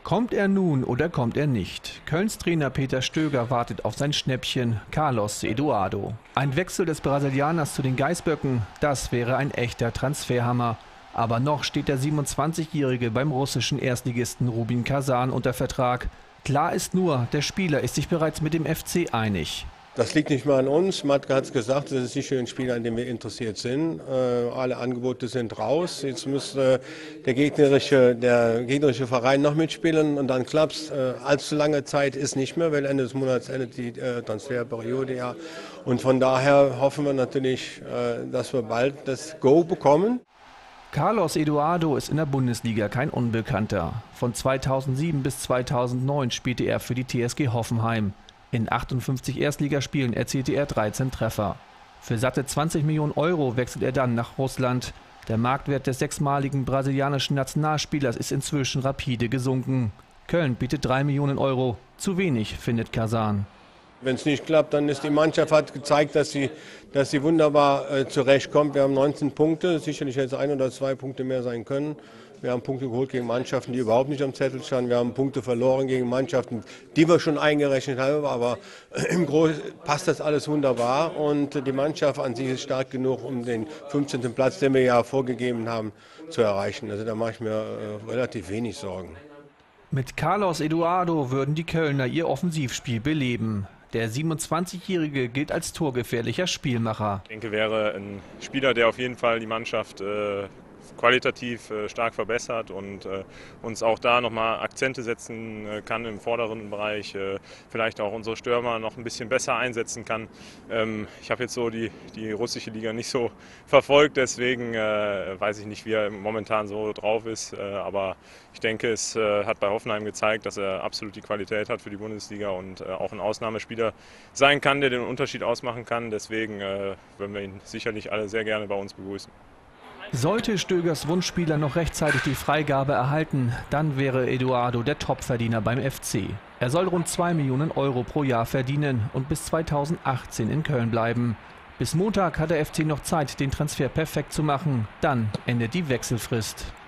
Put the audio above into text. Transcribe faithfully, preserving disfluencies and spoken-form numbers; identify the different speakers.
Speaker 1: Kommt er nun oder kommt er nicht? Kölns Trainer Peter Stöger wartet auf sein Schnäppchen Carlos Eduardo. Ein Wechsel des Brasilianers zu den Geißböcken, das wäre ein echter Transferhammer. Aber noch steht der siebenundzwanzigjährige beim russischen Erstligisten Rubin Kasan unter Vertrag. Klar ist nur, der Spieler ist sich bereits mit dem F C einig.
Speaker 2: Das liegt nicht mal an uns. Matke hat es gesagt, das ist sicher ein Spieler, an dem wir interessiert sind. Äh, alle Angebote sind raus. Jetzt müsste der gegnerische, der gegnerische Verein noch mitspielen und dann klappt's. Äh, allzu lange Zeit ist nicht mehr, weil Ende des Monats endet die äh, Transferperiode ja. Und von daher hoffen wir natürlich, äh, dass wir bald das Go bekommen.
Speaker 1: Carlos Eduardo ist in der Bundesliga kein Unbekannter. Von zweitausendsieben bis zweitausendneun spielte er für die T S G Hoffenheim. In achtundfünfzig Erstligaspielen erzielte er dreizehn Treffer. Für satte zwanzig Millionen Euro wechselt er dann nach Russland. Der Marktwert des sechsmaligen brasilianischen Nationalspielers ist inzwischen rapide gesunken. Köln bietet drei Millionen Euro. Zu wenig, findet Kasan.
Speaker 2: Wenn es nicht klappt, dann ist die Mannschaft hat gezeigt, dass sie, dass sie wunderbar äh, zurechtkommt. Wir haben neunzehn Punkte, sicherlich jetzt ein oder zwei Punkte mehr sein können. Wir haben Punkte geholt gegen Mannschaften, die überhaupt nicht am Zettel standen. Wir haben Punkte verloren gegen Mannschaften, die wir schon eingerechnet haben. Aber im Großen passt das alles wunderbar. Und die Mannschaft an sich ist stark genug, um den fünfzehnten Platz, den wir ja vorgegeben haben, zu erreichen. Also da mache ich mir äh, relativ wenig Sorgen.
Speaker 1: Mit Carlos Eduardo würden die Kölner ihr Offensivspiel beleben. Der siebenundzwanzigjährige gilt als torgefährlicher Spielmacher.
Speaker 3: Ich denke, wäre ein Spieler, der auf jeden Fall die Mannschaft äh, qualitativ äh, stark verbessert und äh, uns auch da nochmal Akzente setzen äh, kann im vorderen Bereich, äh, vielleicht auch unsere Stürmer noch ein bisschen besser einsetzen kann. Ähm, ich habe jetzt so die, die russische Liga nicht so verfolgt, deswegen äh, weiß ich nicht, wie er momentan so drauf ist, äh, aber ich denke, es äh, hat bei Hoffenheim gezeigt, dass er absolut die Qualität hat für die Bundesliga und äh, auch ein Ausnahmespieler sein kann, der den Unterschied ausmachen kann. Deswegen äh, würden wir ihn sicherlich alle sehr gerne bei uns begrüßen.
Speaker 1: Sollte Stögers Wunschspieler noch rechtzeitig die Freigabe erhalten, dann wäre Eduardo der Topverdiener beim F C. Er soll rund zwei Millionen Euro pro Jahr verdienen und bis zweitausendachtzehn in Köln bleiben. Bis Montag hat der F C noch Zeit, den Transfer perfekt zu machen. Dann endet die Wechselfrist.